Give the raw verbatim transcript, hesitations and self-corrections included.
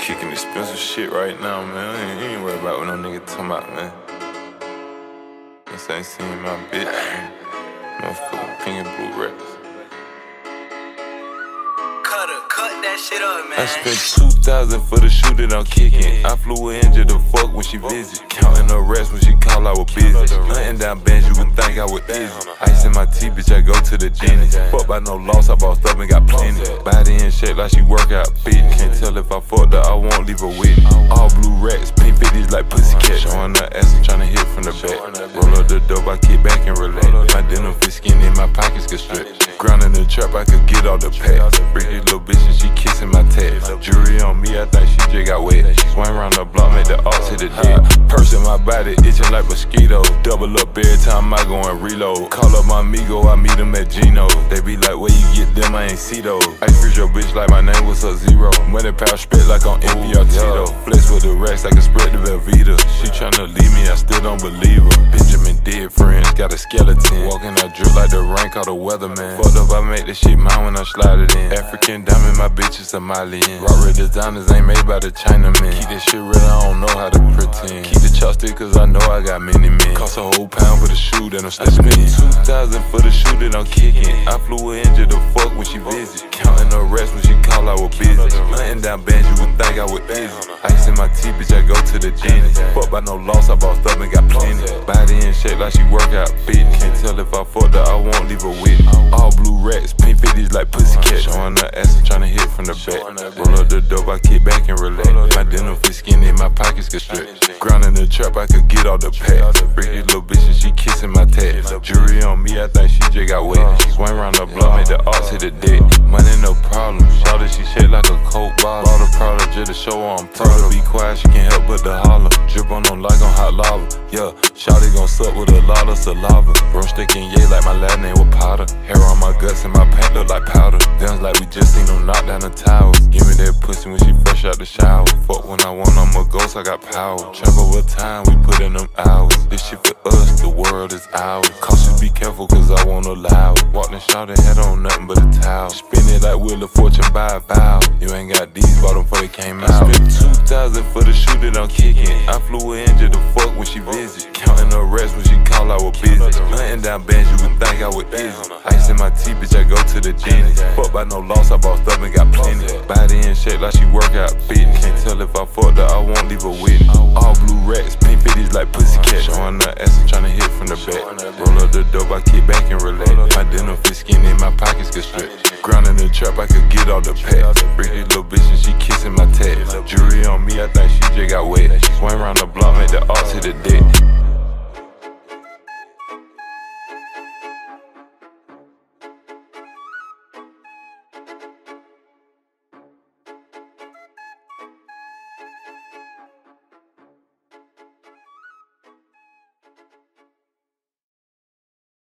kicking expensive shit right now, man. I ain't, ain't worried about what no nigga talking about, man. This ain't seen my bitch, man. Motherfucking pink and blue records. Cut that shit up, man. I spent two thousand for the shoe that I'm kicking. I flew her in just to fuck when she visit. Counting her rest when she call, I was busy. Hunting down bands, you would think I was easy. Ice in my teeth, bitch, I go to the dentist. Fuck by no loss, I bossed up and got plenty. Body in shape like she work out fit. Can't tell if I fucked her, I won't leave her with. All blue racks, pink fifties like pussycat. Showing her ass and tryna hit from the back. Roll up the dope, I kick back and relax. My denim fit skinny, my pockets get stretched. Ground in the trap, I could get all the packs. Freaky little bitch and she kissing my tats. Jury on me, I think she just got wet. Swing around the block, make the ox hit the deck. Purse in my body, itching like mosquitoes. Double up every time I go and reload. Call up my amigo, I meet him at Gino. They be like, where you get them, I ain't see those. I freeze your bitch like my name was a zero. Money power spit like on M P R Tito. Flex with the racks, I can spread the Velveeta. She tryna leave me, I still don't believe her. Benjamin dead friends, got a skeleton. Walking out drip like the rain, called a weatherman. Fucked up, I make this shit mine when I slide it in. African diamond, my bitch is Somalian. Raw red designers ain't made by the Chinaman. Keep this shit real, I don't know how to pretend. Keep the chopstick cause I know I got many men. Cost a whole pound for the shoe that I'm stepping in. two thousand for the shoe that I'm kicking. I flew her in just to fuck when she visit. Counting her rest when she call, I was busy. Hunting down bands, you would think I was easy. Ice in my teeth, bitch, I go to the dentist. Fuck by no loss, I bossed up and got plenty. Body in shape like she work out fit. Can't tell if I fucked her, I won't leave her with. All blue racks, pink fifties like pussycat. Showing her ass and tryna hit from the back. Roll up the dope, I kick back and relax. My denim fit skinny, my pockets get stretched. Ground in the trap, I could get all the packs. Freaky little bitch and she kissing my tats. Jury on me, I think she just got wet. Swing around the block, make the ox hit the deck. Money no problem, shawty she shake like a coke bottle. Bought a product just to show her I'm proud. Be quiet, she can't help but to holler. Drip on them like on hot lava. Yeah, shawty gon' suck with a lot of saliva. Bro sticking yay like my last name was Potter. Hair on my guts and my pants look like powder. Dance like we just seen them knock down the towers. Give me that pussy when she fresh out the shower. Fuck when I want, I'm a ghost, I got power. Trap over time, we put in them hours. This shit for us, the world is ours. Cautious, be careful cause I won't allow it. Walked and shot head on nothing but a towel. Spin it like Wheel of Fortune by a vow. You ain't got these, bought them before they came out. I spent two thousand for the shoe that I'm kicking. I flew her in just to fuck when she visit. Counting her rest when she call, I was busy. Hunting down bands, you would think I was easy. Ice in my teeth, bitch, I go to the dentist. Fuck by no loss, I bossed up and got plenty. Body in shape like she work out fit. Can't tell if I fucked her, I won't leave her with. All blue racks, pink fifties like pussycat. Showing her ass and tryna hit from the back. Roll up the dope, I kick back and relax. My denim fit skinny, my pockets get stretched. Ground in the trap, I could get all the packs. Freaky little bitch and she kissing my tats. Jury on me, I think she just got wet. Swing around the block, make the ox hit the deck.